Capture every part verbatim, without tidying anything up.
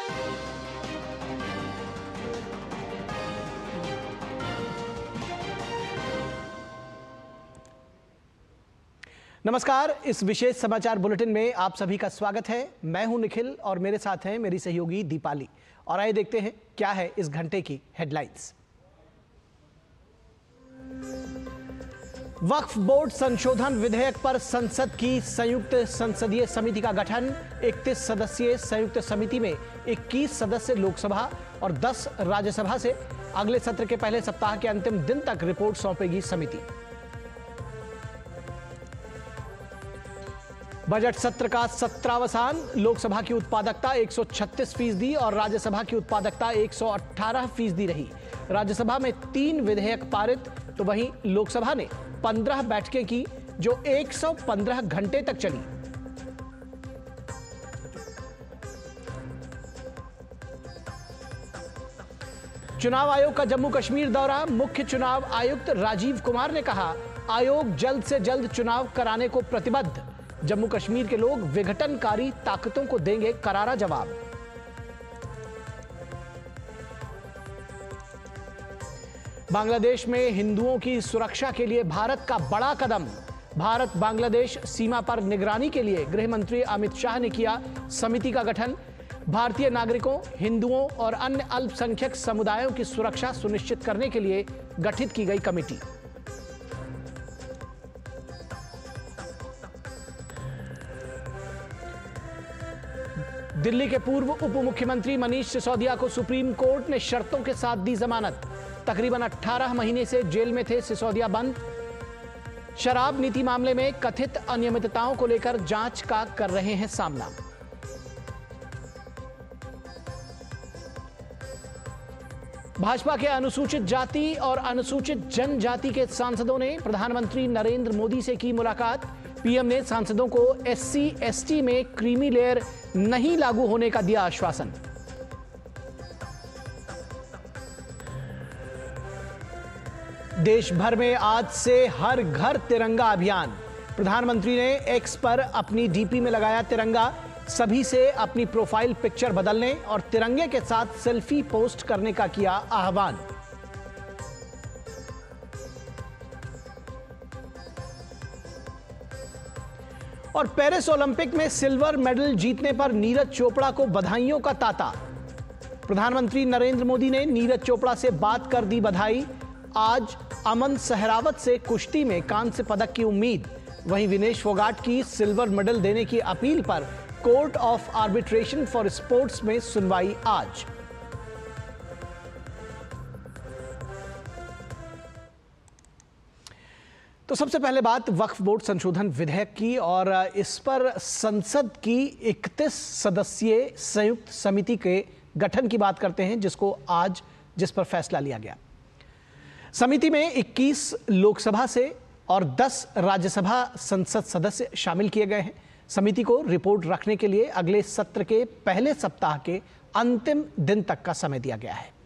नमस्कार, इस विशेष समाचार बुलेटिन में आप सभी का स्वागत है। मैं हूं निखिल और मेरे साथ हैं मेरी सहयोगी दीपाली। और आइए देखते हैं क्या है इस घंटे की हेडलाइंस। वक्फ बोर्ड संशोधन विधेयक पर संसद की संयुक्त संसदीय समिति का गठन। इकतीस सदस्यीय संयुक्त समिति में इक्कीस सदस्य लोकसभा और दस राज्यसभा से। अगले सत्र के पहले सप्ताह के अंतिम दिन तक रिपोर्ट सौंपेगी समिति। बजट सत्र का सत्रावसान। लोकसभा की उत्पादकता एक सौ छत्तीस फीसदी और राज्यसभा की उत्पादकता एक सौ अठारह फीसदी रही। राज्यसभा में तीन विधेयक पारित तो वहीं लोकसभा ने पंद्रह बैठकें की जो एक सौ पंद्रह घंटे तक चली। चुनाव आयोग का जम्मू कश्मीर दौरा। मुख्य चुनाव आयुक्त राजीव कुमार ने कहा, आयोग जल्द से जल्द चुनाव कराने को प्रतिबद्ध। जम्मू कश्मीर के लोग विघटनकारी ताकतों को देंगे करारा जवाब। बांग्लादेश में हिंदुओं की सुरक्षा के लिए भारत का बड़ा कदम। भारत बांग्लादेश सीमा पर निगरानी के लिए गृह मंत्री अमित शाह ने किया समिति का गठन। भारतीय नागरिकों, हिंदुओं और अन्य अल्पसंख्यक समुदायों की सुरक्षा सुनिश्चित करने के लिए गठित की गई कमेटी। दिल्ली के पूर्व उप मुख्यमंत्री मनीष सिसोदिया को सुप्रीम कोर्ट ने शर्तों के साथ दी जमानत। तकरीबन अठारह महीने से जेल में थे सिसोदिया बंद। शराब नीति मामले में कथित अनियमितताओं को लेकर जांच का कर रहे हैं सामना। भाजपा के अनुसूचित जाति और अनुसूचित जनजाति के सांसदों ने प्रधानमंत्री नरेंद्र मोदी से की मुलाकात। पीएम ने सांसदों को एससी एसटी में क्रीमी लेयर नहीं लागू होने का दिया आश्वासन। देश भर में आज से हर घर तिरंगा अभियान। प्रधानमंत्री ने एक्स पर अपनी डीपी में लगाया तिरंगा। सभी से अपनी प्रोफाइल पिक्चर बदलने और तिरंगे के साथ सेल्फी पोस्ट करने का किया आह्वान। और पेरिस ओलंपिक में सिल्वर मेडल जीतने पर नीरज चोपड़ा को बधाइयों का तांता। प्रधानमंत्री नरेंद्र मोदी ने नीरज चोपड़ा से बात कर दी बधाई। आज अमन सहरावत से कुश्ती में कांस्य पदक की उम्मीद। वहीं विनेश फोगाट की सिल्वर मेडल देने की अपील पर court of arbitration for sports में सुनवाई आज। तो सबसे पहले बात वक्फ बोर्ड संशोधन विधेयक की, और इस पर संसद की इकतीस सदस्यीय संयुक्त समिति के गठन की बात करते हैं, जिसको आज जिस पर फैसला लिया गया। समिति में इक्कीस लोकसभा से और दस राज्यसभा संसद सदस्य शामिल किए गए हैं। समिति को रिपोर्ट रखने के लिए अगले सत्र के पहले सप्ताह के अंतिम दिन तक का समय दिया गया है।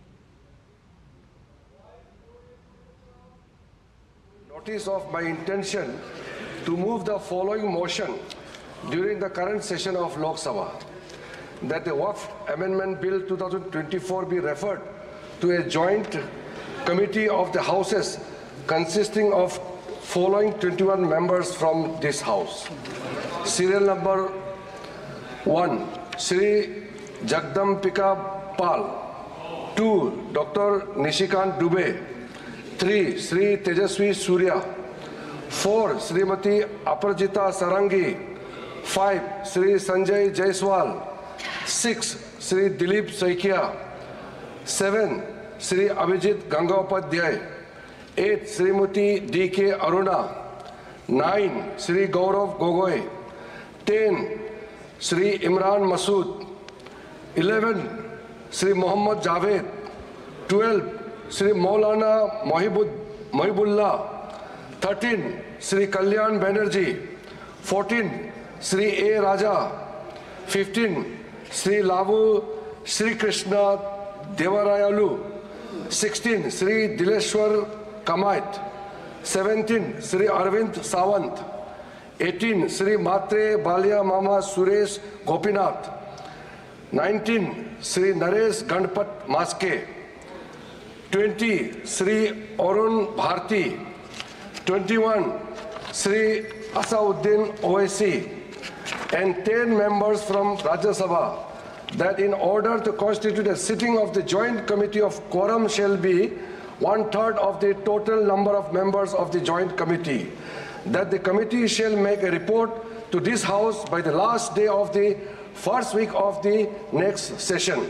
Notice of my intention to move the following motion during the current session of Lok Sabha, that the Waqf Amendment Bill twenty twenty-four be referred to a joint committee of the houses consisting of following twenty-one members from this house. Serial number one, Shri Jagdampika Pal. Two, Doctor Nishikant Dubey. Three, Sri Tejaswi Surya. Four, Srimati Aparajita Sarangi. Five, Sri Sanjay Jaiswal. Six, Sri Dilip Saikia. Seven, Sri Abhijit Gangaupadhyay. Eight, Srimati D K Aruna. Nine, Sri Gaurav Gogoi. Ten, Sri Imran Masood. Eleven, Sri Muhammad Javed. Twelve, Sri Maulana Mohibud, Mohibullah. Thirteen, Sri Kalyan Banerjee. Fourteen, Sri A. Raja. Fifteen, Sri Lavu Sri Krishna Devarayalu. Sixteen, Sri Dileshwar Kamait. Seventeen, Sri Arvind Sawant. Eighteen, Sri Matre Balia Mama Suresh Gopinath. nineteen, Sri Naresh Ganpat Maske. twenty, Sri Arun Bharti. twenty-one, Sri Asauddin Owaisi. And ten members from Rajya Sabha, that in order to constitute a sitting of the Joint Committee of quorum shall be one-third of the total number of members of the Joint Committee, that the committee shall make a report to this House by the last day of the first week of the next session.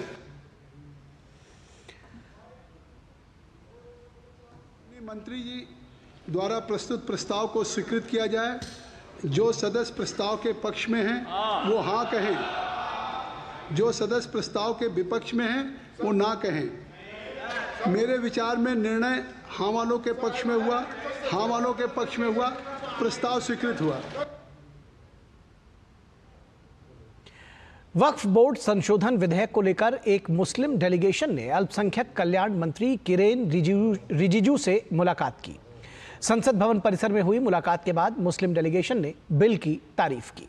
मंत्री जी द्वारा प्रस्तुत प्रस्ताव को स्वीकृत किया जाए। जो सदस्य प्रस्ताव के पक्ष में हैं वो हाँ कहें, जो सदस्य प्रस्ताव के विपक्ष में हैं वो ना कहें। मेरे विचार में निर्णय हाँ वालों के पक्ष में हुआ, हाँ वालों के पक्ष में हुआ, प्रस्ताव स्वीकृत हुआ। वक्फ बोर्ड संशोधन विधेयक को लेकर एक मुस्लिम डेलीगेशन ने अल्पसंख्यक कल्याण मंत्री किरेन रिजिजू रिजिजू से मुलाकात की। संसद भवन परिसर में हुई मुलाकात के बाद मुस्लिम डेलीगेशन ने बिल की तारीफ की।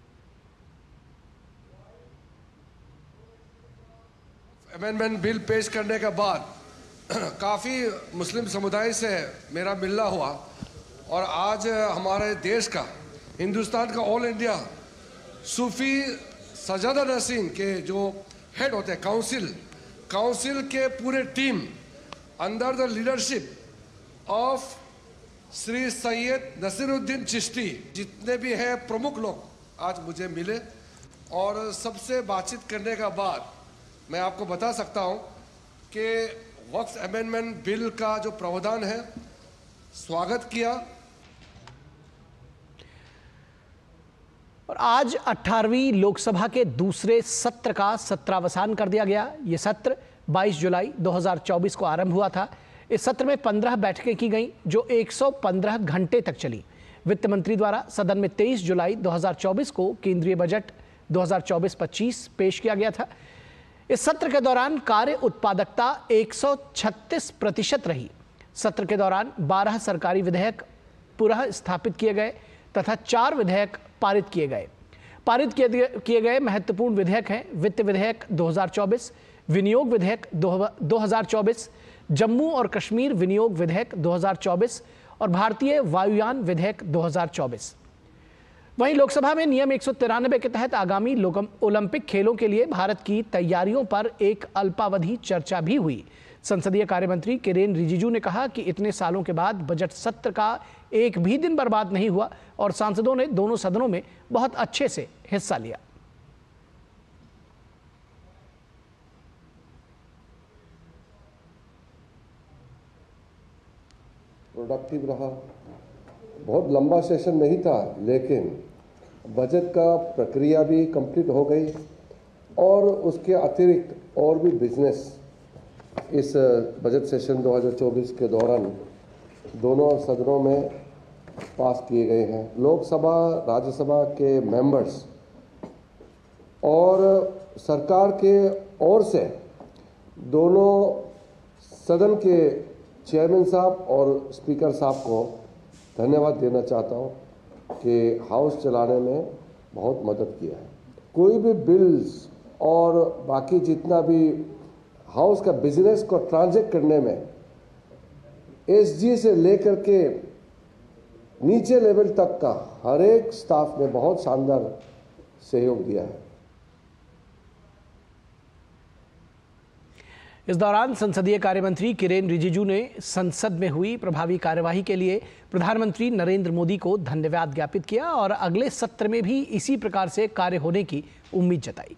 अमेंडमेंट बिल पेश करने के बाद काफ़ी मुस्लिम समुदाय से मेरा मिलना हुआ और आज हमारे देश का, हिंदुस्तान का ऑल इंडिया सूफी सजादा नसीन के जो हेड होते हैं काउंसिल काउंसिल के पूरे team under the leadership of Shri Syed Nasiruddin Chishti, जितने भी हैं प्रमुख लोग आज मुझे मिले और सबसे बातचीत करने के बाद मैं आपको बता सकता हूं कि वक्फ अमेंडमेंट बिल का जो प्रावधान है स्वागत किया। और आज अठारहवीं लोकसभा के दूसरे सत्र का सत्रावसान कर दिया गया। ये सत्र बाईस जुलाई दो हज़ार चौबीस को आरंभ हुआ था। इस सत्र में पंद्रह बैठकें की गईं जो एक सौ पंद्रह घंटे तक चली। वित्त मंत्री द्वारा सदन में तेईस जुलाई दो हज़ार चौबीस को केंद्रीय बजट दो हज़ार चौबीस पच्चीस पेश किया गया था। इस सत्र के दौरान कार्य उत्पादकता एक सौ छत्तीस प्रतिशत रही। सत्र के दौरान बारह सरकारी विधेयक पुनः स्थापित किए गए तथा चार विधेयक पारित किए गए। पारित किए गए महत्वपूर्ण विधेयक हैं वित्त विधेयक दो हज़ार चौबीस, विनियोग विधेयक दो हज़ार चौबीस, जम्मू और कश्मीर विनियोग विधेयक दो हज़ार चौबीस और भारतीय वायुयान विधेयक दो हज़ार चौबीस। वहीं लोकसभा में नियम एक सौ तिरानवे के तहत आगामी ओलंपिक खेलों के लिए भारत की तैयारियों पर एक अल्पावधि चर्चा भी हुई। संसदीय कार्य मंत्री किरेन रिजिजू ने कहा कि इतने सालों के बाद बजट सत्र का एक भी दिन बर्बाद नहीं हुआ और सांसदों ने दोनों सदनों में बहुत अच्छे से हिस्सा लिया। प्रोडक्टिव रहा, बहुत लंबा सेशन नहीं था, लेकिन बजट का प्रक्रिया भी कंप्लीट हो गई और उसके अतिरिक्त और भी बिजनेस इस बजट सेशन दो हज़ार चौबीस के दौरान दोनों सदनों में पास किए गए हैं। लोकसभा राज्यसभा के मेंबर्स और सरकार के ओर से दोनों सदन के चेयरमैन साहब और स्पीकर साहब को धन्यवाद देना चाहता हूं कि हाउस चलाने में बहुत मदद किया है। कोई भी बिल्स और बाकी जितना भी हाउस का बिजनेस को ट्रांजैक्ट करने में एसजी से लेकर के नीचे लेवल तक का हर एक स्टाफ ने बहुत शानदार सहयोग दिया है। इस दौरान संसदीय कार्य मंत्री किरेन रिजिजू ने संसद में हुई प्रभावी कार्यवाही के लिए प्रधानमंत्री नरेंद्र मोदी को धन्यवाद ज्ञापित किया और अगले सत्र में भी इसी प्रकार से कार्य होने की उम्मीद जताई।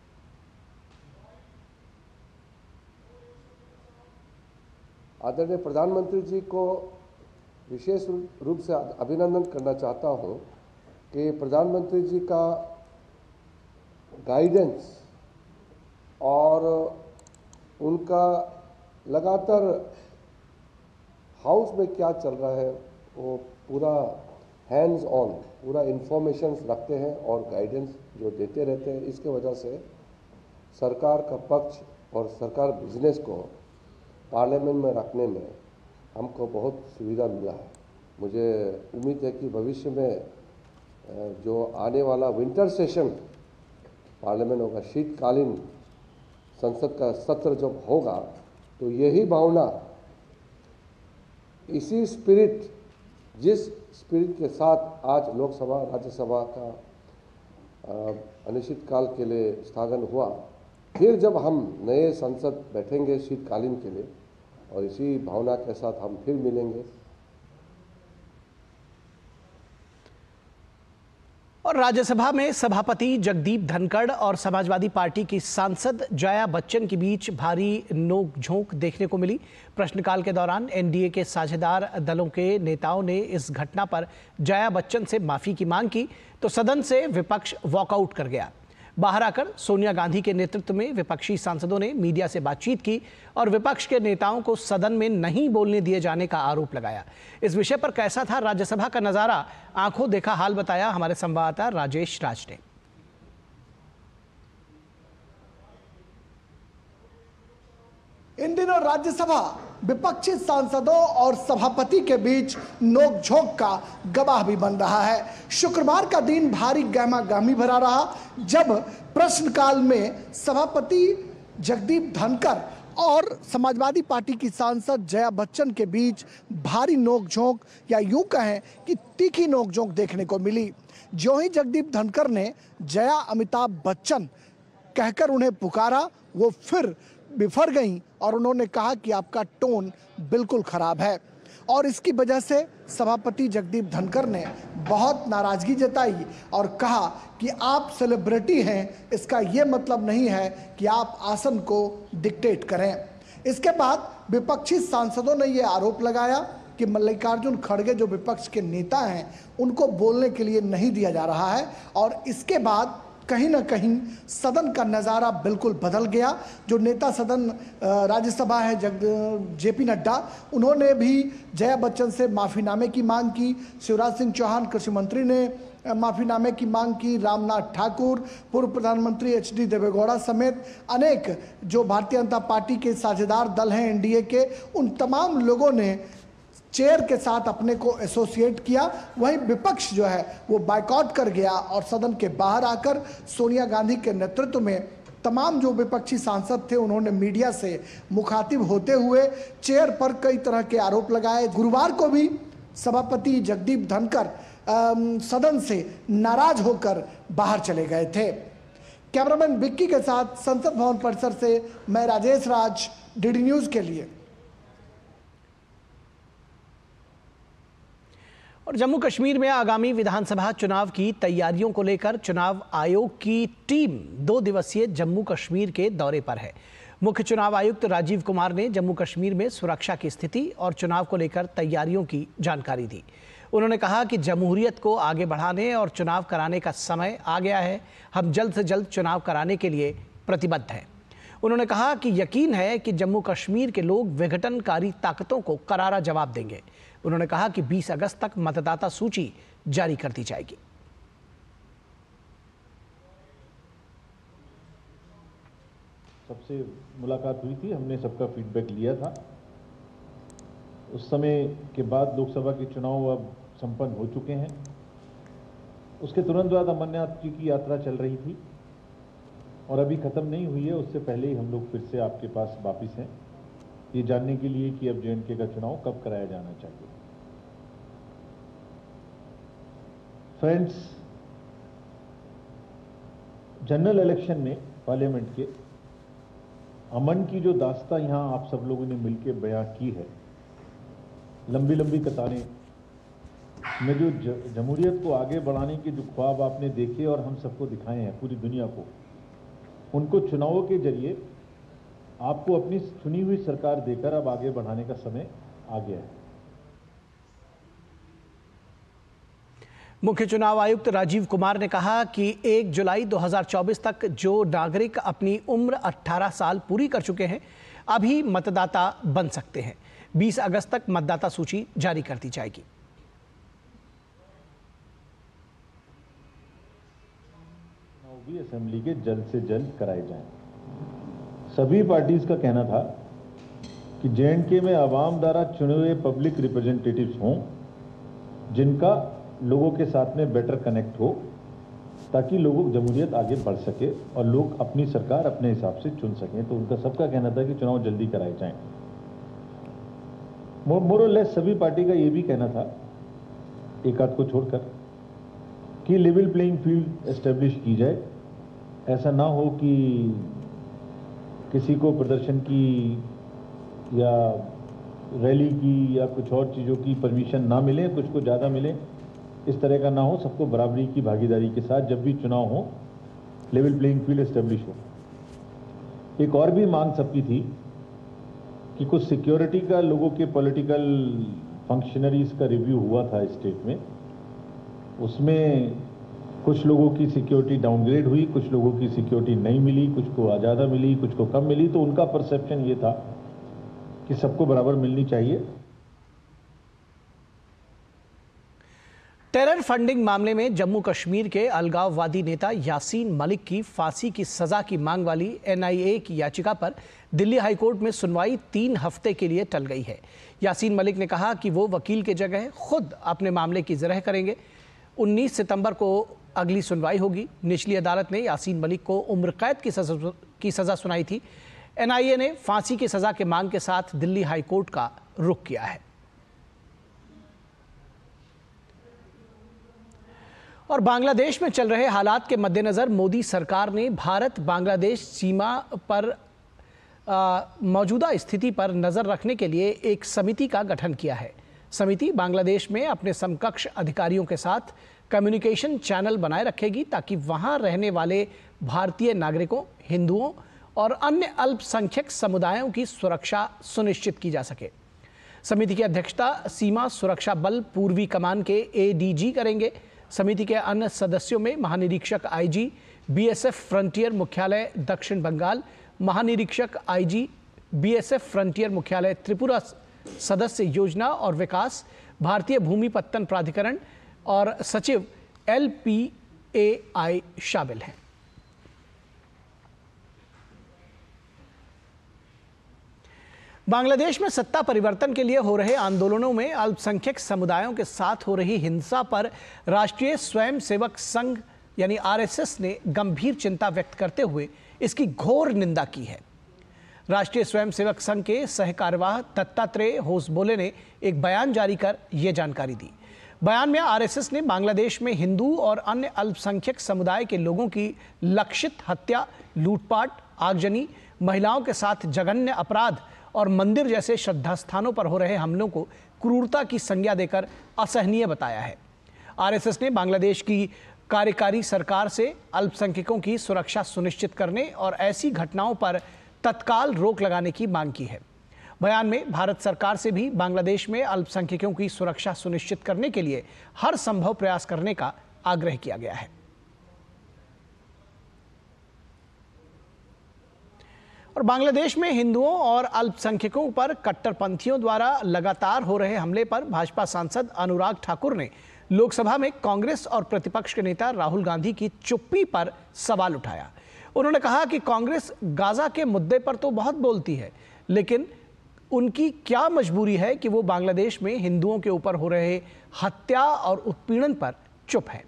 आदरणीय प्रधानमंत्री जी को विशेष रूप से अभिनंदन करना चाहता हूं कि प्रधानमंत्री जी का गाइडेंस और उनका लगातार हाउस में क्या चल रहा है वो पूरा हैंड्स ऑन पूरा इंफॉर्मेशन रखते हैं और गाइडेंस जो देते रहते हैं। इसके वजह से सरकार का पक्ष और सरकार बिजनेस को पार्लियामेंट में रखने में हमको बहुत सुविधा मिला है। मुझे उम्मीद है कि भविष्य में जो आने वाला विंटर सेशन पार्लियामेंट होगा, शीतकालीन संसद का सत्र जब होगा, तो यही भावना, इसी स्पिरिट, जिस स्पिरिट के साथ आज लोकसभा राज्यसभा का अनिश्चितकाल के लिए स्थगन हुआ, फिर जब हम नए संसद बैठेंगे शीतकालीन के लिए, और इसी भावना के साथ हम फिर मिलेंगे। और राज्यसभा में सभापति जगदीप धनखड़ और समाजवादी पार्टी की सांसद जया बच्चन के बीच भारी नोकझोंक देखने को मिली। प्रश्नकाल के दौरान एनडीए के साझेदार दलों के नेताओं ने इस घटना पर जया बच्चन से माफी की मांग की तो सदन से विपक्ष वॉकआउट कर गया। बाहर आकर सोनिया गांधी के नेतृत्व में विपक्षी सांसदों ने मीडिया से बातचीत की और विपक्ष के नेताओं को सदन में नहीं बोलने दिए जाने का आरोप लगाया। इस विषय पर कैसा था राज्यसभा का नजारा, आंखों देखा हाल बताया हमारे संवाददाता राजेश राज ने। इन दिनों राज्यसभा विपक्षी सांसदों और सभापति के बीच नोकझोंक का गवाह भी बन रहा है। शुक्रवार का दिन भारी गहमा गहमी भरा रहा, जब प्रश्नकाल में सभापति जगदीप धनखड़ और समाजवादी पार्टी की सांसद जया बच्चन के बीच भारी नोकझोंक या यूं कहें कि तीखी नोकझोंक देखने को मिली। जो ही जगदीप धनखड़ ने जया अमिताभ बच्चन कहकर उन्हें पुकारा, वो फिर बिफर गईं और उन्होंने कहा कि आपका टोन बिल्कुल खराब है। और इसकी वजह से सभापति जगदीप धनखड़ ने बहुत नाराजगी जताई और कहा कि आप सेलिब्रिटी हैं, इसका ये मतलब नहीं है कि आप आसन को डिक्टेट करें। इसके बाद विपक्षी सांसदों ने ये आरोप लगाया कि मल्लिकार्जुन खड़गे जो विपक्ष के नेता हैं, उनको बोलने के लिए नहीं दिया जा रहा है। और इसके बाद कहीं ना कहीं सदन का नज़ारा बिल्कुल बदल गया। जो नेता सदन राज्यसभा है जग जेपी नड्डा, उन्होंने भी जया बच्चन से माफ़ीनामे की मांग की। शिवराज सिंह चौहान कृषि मंत्री ने माफ़ीनामे की मांग की। रामनाथ ठाकुर, पूर्व प्रधानमंत्री एच डी देवेगौड़ा समेत अनेक जो भारतीय जनता पार्टी के साझेदार दल हैं एनडीए के, उन तमाम लोगों ने चेयर के साथ अपने को एसोसिएट किया। वहीं विपक्ष जो है वो बायकॉट कर गया और सदन के बाहर आकर सोनिया गांधी के नेतृत्व में तमाम जो विपक्षी सांसद थे, उन्होंने मीडिया से मुखातिब होते हुए चेयर पर कई तरह के आरोप लगाए। गुरुवार को भी सभापति जगदीप धनखड़ सदन से नाराज होकर बाहर चले गए थे। कैमरामैन विक्की के साथ संसद भवन परिसर से मैं राजेश राज, डीडी न्यूज के लिए। और जम्मू कश्मीर में आगामी विधानसभा चुनाव की तैयारियों को लेकर चुनाव आयोग की टीम दो दिवसीय जम्मू कश्मीर के दौरे पर है। मुख्य चुनाव आयुक्त राजीव कुमार ने जम्मू कश्मीर में सुरक्षा की स्थिति और चुनाव को लेकर तैयारियों की जानकारी दी। उन्होंने कहा कि जमहूरियत को आगे बढ़ाने और चुनाव कराने का समय आ गया है। हम जल्द से जल्द चुनाव कराने के लिए प्रतिबद्ध हैं। उन्होंने कहा कि यकीन है कि जम्मू कश्मीर के लोग विघटनकारी ताकतों को करारा जवाब देंगे। उन्होंने कहा कि बीस अगस्त तक मतदाता सूची जारी कर दी जाएगी। सबसे मुलाकात हुई थी, हमने सबका फीडबैक लिया था। उस समय के बाद लोकसभा के चुनाव अब संपन्न हो चुके हैं। उसके तुरंत बाद अमरनाथ जी की यात्रा चल रही थी और अभी खत्म नहीं हुई है। उससे पहले ही हम लोग फिर से आपके पास वापिस हैं, ये जानने के लिए कि अब जे एंड के का चुनाव कब कराया जाना चाहिए। फ्रेंड्स, जनरल इलेक्शन में पार्लियामेंट के अमन की जो दास्तां यहां आप सब लोगों ने मिलकर बयां की है, लंबी लंबी कतारें में जो जमहूरियत को आगे बढ़ाने के जो ख्वाब आपने देखे और हम सबको दिखाए हैं पूरी दुनिया को, उनको चुनावों के जरिए आपको अपनी चुनी हुई सरकार देकर अब आगे बढ़ाने का समय आ गया है। मुख्य चुनाव आयुक्त राजीव कुमार ने कहा कि एक जुलाई दो हज़ार चौबीस तक जो नागरिक अपनी उम्र अठारह साल पूरी कर चुके हैं अभी मतदाता बन सकते हैं। बीस अगस्त तक मतदाता सूची जारी कर दी जाएगी। भी असेंबली के जल्द से जल्द कराए जाएं। सभी पार्टीज का कहना था कि जे एंड के में आवाम द्वारा चुने हुए पब्लिक रिप्रेजेंटेटिव्स हों, जिनका लोगों के साथ में बेटर कनेक्ट हो ताकि लोगों जमहूरियत आगे बढ़ सके और लोग अपनी सरकार अपने हिसाब से चुन सकें। तो उनका सबका कहना था कि चुनाव जल्दी कराए जाएं। मोर और लेस सभी पार्टी का ये भी कहना था, एक आध को छोड़कर, कि लेवल प्लेइंग फील्ड एस्टेब्लिश की जाए। ऐसा ना हो कि किसी को प्रदर्शन की या रैली की या कुछ और चीज़ों की परमिशन ना मिले, कुछ को ज़्यादा मिले, इस तरह का ना हो। सबको बराबरी की भागीदारी के साथ जब भी चुनाव हो लेवल प्लेइंग फील्ड एस्टेब्लिश हो। एक और भी मांग सबकी थी कि कुछ सिक्योरिटी का, लोगों के पॉलिटिकल फंक्शनरीज का रिव्यू हुआ था स्टेट में, उसमें कुछ लोगों की सिक्योरिटी डाउनग्रेड हुई, कुछ लोगों की सिक्योरिटी नहीं मिली, कुछ को ज़्यादा मिली, कुछ को कम मिली। तो उनका परसेप्शन ये था कि सबको बराबर मिलनी चाहिए। टेरर फंडिंग मामले में जम्मू कश्मीर के अलगाववादी नेता यासीन मलिक की फांसी की सजा की मांग वाली एन आई ए की याचिका पर दिल्ली हाईकोर्ट में सुनवाई तीन हफ्ते के लिए टल गई है। यासीन मलिक ने कहा कि वो वकील की जगह खुद अपने मामले की ज़रह करेंगे। उन्नीस सितंबर को अगली सुनवाई होगी। निचली अदालत ने यासीन मलिक को उम्र कैद की सजा की सजा सुनाई थी। एन आई ए ने फांसी की सजा के मांग के साथ दिल्ली हाईकोर्ट का रुख किया है। और बांग्लादेश में चल रहे हालात के मद्देनजर मोदी सरकार ने भारत बांग्लादेश सीमा पर मौजूदा स्थिति पर नजर रखने के लिए एक समिति का गठन किया है। समिति बांग्लादेश में अपने समकक्ष अधिकारियों के साथ कम्युनिकेशन चैनल बनाए रखेगी ताकि वहां रहने वाले भारतीय नागरिकों, हिंदुओं और अन्य अल्पसंख्यक समुदायों की सुरक्षा सुनिश्चित की जा सके। समिति की अध्यक्षता सीमा सुरक्षा बल पूर्वी कमान के ए डी जी करेंगे। समिति के अन्य सदस्यों में महानिरीक्षक I G, B S F frontier मुख्यालय दक्षिण बंगाल, महानिरीक्षक I G, B S F frontier मुख्यालय त्रिपुरा, सदस्य योजना और विकास, भारतीय भूमि पत्तन प्राधिकरण और सचिव एल पी ए आई शामिल हैं। बांग्लादेश में सत्ता परिवर्तन के लिए हो रहे आंदोलनों में अल्पसंख्यक समुदायों के साथ हो रही हिंसा पर राष्ट्रीय स्वयंसेवक संघ यानी आर एस एस ने गंभीर चिंता व्यक्त करते हुए इसकी घोर निंदा की है। राष्ट्रीय स्वयंसेवक संघ के सहकार्यवाह दत्तात्रेय होसबोले ने एक बयान जारी कर ये जानकारी दी। बयान में आर एस एस ने बांग्लादेश में हिंदू और अन्य अल्पसंख्यक समुदाय के लोगों की लक्षित हत्या, लूटपाट, आगजनी, महिलाओं के साथ जघन्य अपराध और मंदिर जैसे श्रद्धा स्थानों पर हो रहे हमलों को क्रूरता की संज्ञा देकर असहनीय बताया है। आर एस एस ने बांग्लादेश की कार्यकारी सरकार से अल्पसंख्यकों की सुरक्षा सुनिश्चित करने और ऐसी घटनाओं पर तत्काल रोक लगाने की मांग की है। बयान में भारत सरकार से भी बांग्लादेश में अल्पसंख्यकों की सुरक्षा सुनिश्चित करने के लिए हर संभव प्रयास करने का आग्रह किया गया है। और बांग्लादेश में हिंदुओं और अल्पसंख्यकों पर कट्टरपंथियों द्वारा लगातार हो रहे हमले पर भाजपा सांसद अनुराग ठाकुर ने लोकसभा में कांग्रेस और प्रतिपक्ष के नेता राहुल गांधी की चुप्पी पर सवाल उठाया। उन्होंने कहा कि कांग्रेस गाजा के मुद्दे पर तो बहुत बोलती है, लेकिन उनकी क्या मजबूरी है कि वो बांग्लादेश में हिंदुओं के ऊपर हो रहे हत्या और उत्पीड़न पर चुप है।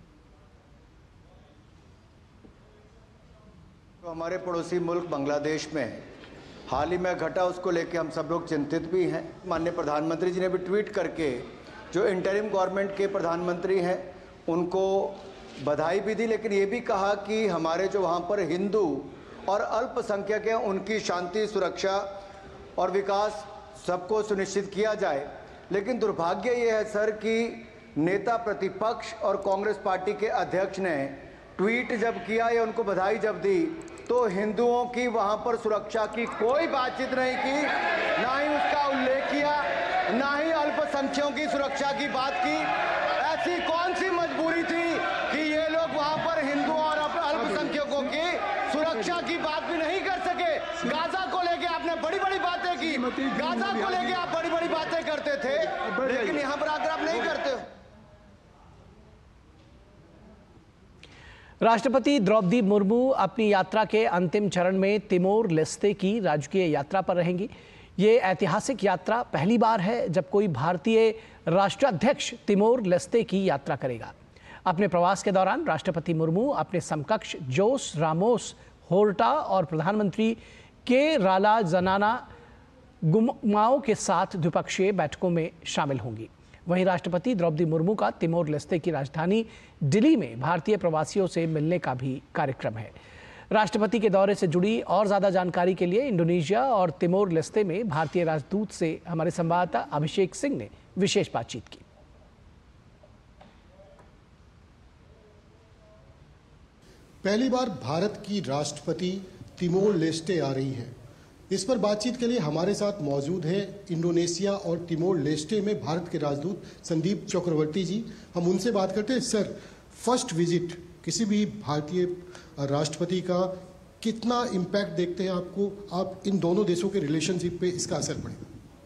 तो हमारे पड़ोसी मुल्क बांग्लादेश में हाल ही में घटा, उसको लेके हम सब लोग चिंतित भी हैं। माननीय प्रधानमंत्री जी ने भी ट्वीट करके जो इंटरिम गवर्नमेंट के प्रधानमंत्री हैं उनको बधाई भी दी, लेकिन ये भी कहा कि हमारे जो वहाँ पर हिंदू और अल्पसंख्यक हैं उनकी शांति, सुरक्षा और विकास सबको सुनिश्चित किया जाए। लेकिन दुर्भाग्य ये है सर कि नेता प्रतिपक्ष और कांग्रेस पार्टी के अध्यक्ष ने ट्वीट जब किया या उनको बधाई जब दी तो हिंदुओं की वहाँ पर सुरक्षा की कोई बातचीत नहीं की, ना ही उसका उल्लेख किया, ना ही अल्पसंख्यकों की सुरक्षा की बात की। ऐसी कौन सी मजबूरी थी कि ये लोग वहाँ पर हिंदुओं और अल्पसंख्यकों की सुरक्षा की बात भी नहीं कर सके। गाजा को लेके आपने बड़ी बड़ी बातें की, गाजा को लेके आप बड़ी बड़ी बातें करते थे, लेकिन यहाँ पर आकर आप नहीं करते हो। राष्ट्रपति द्रौपदी मुर्मू अपनी यात्रा के अंतिम चरण में तिमोर लेस्ते की राजकीय यात्रा पर रहेंगी। ये ऐतिहासिक यात्रा पहली बार है जब कोई भारतीय राष्ट्राध्यक्ष तिमोर लेस्ते की यात्रा करेगा। अपने प्रवास के दौरान राष्ट्रपति मुर्मू अपने समकक्ष जोस रामोस होर्टा और प्रधानमंत्री के राला जनाना गुमाओ के साथ द्विपक्षीय बैठकों में शामिल होंगी। वहीं राष्ट्रपति द्रौपदी मुर्मू का तिमोर लेस्ते की राजधानी दिल्ली में भारतीय प्रवासियों से मिलने का भी कार्यक्रम है। राष्ट्रपति के दौरे से जुड़ी और ज्यादा जानकारी के लिए इंडोनेशिया और तिमोर लेस्ते में भारतीय राजदूत से हमारे संवाददाता अभिषेक सिंह ने विशेष बातचीत की। पहली बार भारत की राष्ट्रपति तिमोर लेस्टे आ रही है। इस पर बातचीत के लिए हमारे साथ मौजूद है इंडोनेशिया और तिमोर लेस्टे में भारत के राजदूत संदीप चक्रवर्ती जी। हम उनसे बात करते हैं। सर, फर्स्ट विजिट किसी भी भारतीय राष्ट्रपति का कितना इम्पैक्ट देखते हैं आपको, आप इन दोनों देशों के रिलेशनशिप पे इसका असर पड़ेगा?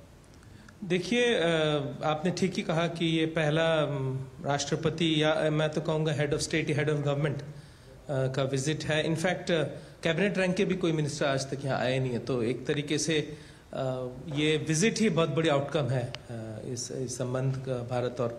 देखिए, आपने ठीक ही कहा कि ये पहला राष्ट्रपति या मैं तो कहूँगा हेड ऑफ स्टेट या हेड ऑफ गवर्नमेंट का विजिट है। इनफैक्ट कैबिनेट रैंक के भी कोई मिनिस्टर आज तक यहाँ आए नहीं है, तो एक तरीके से ये विजिट ही बहुत बड़ी आउटकम है। इस, इस संबंध का भारत और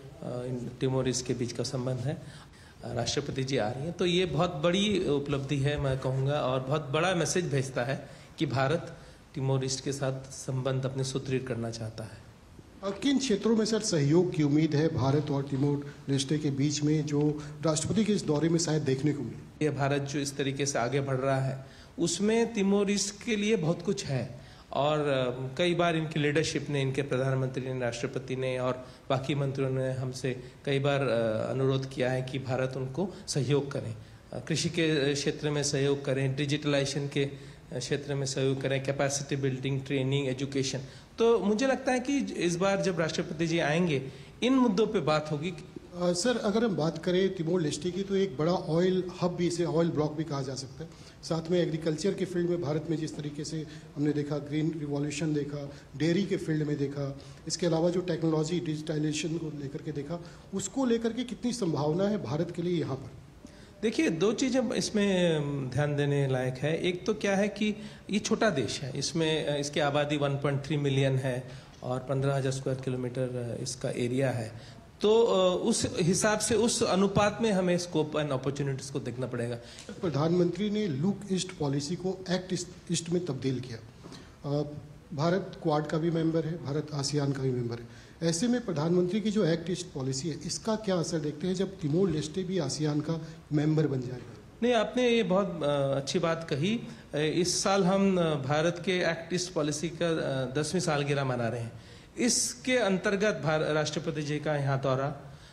तिमोरिस के बीच का संबंध है। राष्ट्रपति जी आ रही हैं तो ये बहुत बड़ी उपलब्धि है मैं कहूँगा, और बहुत बड़ा मैसेज भेजता है कि भारत तिमोरिस के साथ संबंध अपने सुदृढ़ करना चाहता है। किन क्षेत्रों में सर सहयोग की उम्मीद है भारत और तिमोर लेस्टे के बीच में, जो राष्ट्रपति के इस दौरे में शायद देखने को मिले? ये भारत जो इस तरीके से आगे बढ़ रहा है उसमें तिमोरिस के लिए बहुत कुछ है, और कई बार इनकी लीडरशिप ने, इनके प्रधानमंत्री ने, राष्ट्रपति ने और बाकी मंत्रियों ने हमसे कई बार अनुरोध किया है कि भारत उनको सहयोग करें, कृषि के क्षेत्र में सहयोग करें, डिजिटलाइजेशन के क्षेत्र में सहयोग करें, कैपेसिटी बिल्डिंग, ट्रेनिंग, एजुकेशन। तो मुझे लगता है कि इस बार जब राष्ट्रपति जी आएंगे इन मुद्दों पे बात होगी। आ, सर, अगर हम बात करें तिमोर लेस्टे की तो एक बड़ा ऑयल हब भी, इसे ऑयल ब्लॉक भी कहा जा सकता है। साथ में एग्रीकल्चर के फील्ड में भारत में जिस तरीके से हमने देखा, ग्रीन रिवॉल्यूशन देखा, डेयरी के फील्ड में देखा, इसके अलावा जो टेक्नोलॉजी डिजिटाइजेशन को लेकर के देखा, उसको लेकर के कितनी संभावना है भारत के लिए यहाँ पर? देखिए, दो चीज़ें इसमें ध्यान देने लायक है। एक तो क्या है कि ये छोटा देश है, इसमें इसकी आबादी एक पॉइंट तीन मिलियन है और पंद्रह हज़ार स्क्वायर किलोमीटर इसका एरिया है। तो उस हिसाब से, उस अनुपात में हमें स्कोप एंड अपॉर्चुनिटीज को देखना पड़ेगा। प्रधानमंत्री ने लुक ईस्ट पॉलिसी को एक्ट ईस्ट में तब्दील किया। भारत क्वाड का भी मेंबर है, भारत आसियान का भी मेंबर है। ऐसे में प्रधानमंत्री की जो एक्ट ईस्ट पॉलिसी है, इसका क्या असर देखते हैं जब तिमोर लेस्टे भी आसियान का मेंबर बन जाएगा? नहीं, आपने ये बहुत अच्छी बात कही। इस साल हम भारत के एक्ट ईस्ट पॉलिसी का दसवीं सालगिरह मना रहे हैं। इसके अंतर्गत राष्ट्रपति जी का यहाँ दौरा,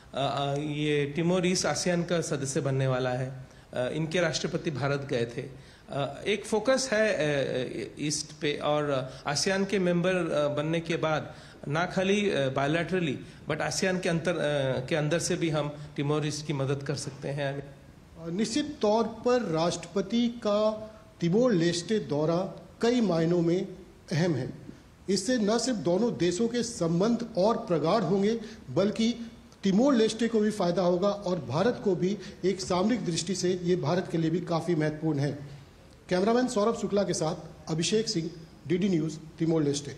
ये तिमोरिस आसियान का सदस्य बनने वाला है। इनके राष्ट्रपति भारत गए थे। एक फोकस है ईस्ट पे, और आसियान के मेंबर बनने के बाद ना खाली बायलैटरली बट आसियान के अंतर के अंदर से भी हम तिमोरिस की मदद कर सकते हैं। निश्चित तौर पर राष्ट्रपति का तिमोर लेस्टे दौरा कई मायनों में अहम है। इससे न सिर्फ दोनों देशों के संबंध और प्रगाढ़ होंगे, बल्कि तिमोर लेस्टे को भी फायदा होगा और भारत को भी एक सामरिक दृष्टि से ये भारत के लिए भी काफी महत्वपूर्ण है। कैमरामैन सौरभ शुक्ला के साथ Abhishek Singh, DD news, Timor Leste.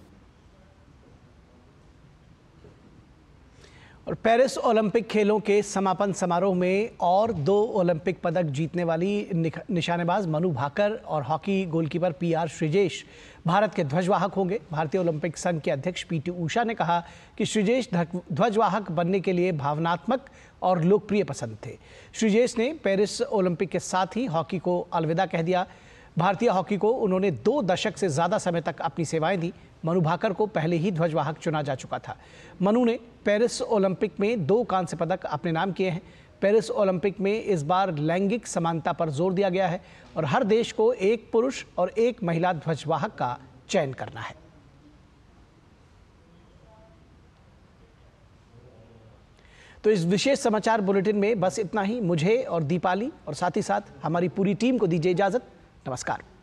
और पेरिस ओलंपिक खेलों के समापन समारोह में और दो ओलंपिक पदक जीतने वाली निशानेबाज मनु भाकर और hockey goalkeeper P R Sreejesh Bharat के ध्वजवाहक होंगे। भारतीय ओलंपिक संघ के अध्यक्ष पी टी उषा ने कहा कि श्रीजेश ध्वजवाहक बनने के लिए भावनात्मक और लोकप्रिय पसंद थे। श्रीजेश ने पेरिस ओलंपिक के साथ ही हॉकी को अलविदा कह दिया। भारतीय हॉकी को उन्होंने दो दशक से ज़्यादा समय तक अपनी सेवाएं दी। मनु भाकर को पहले ही ध्वजवाहक चुना जा चुका था। मनु ने पेरिस ओलंपिक में दो कांस्य पदक अपने नाम किए हैं। पेरिस ओलंपिक में इस बार लैंगिक समानता पर जोर दिया गया है और हर देश को एक पुरुष और एक महिला ध्वजवाहक का चयन करना है। तो इस विशेष समाचार बुलेटिन में बस इतना ही। मुझे और दीपाली और साथ ही साथ हमारी पूरी टीम को दीजिए इजाजत। नमस्कार।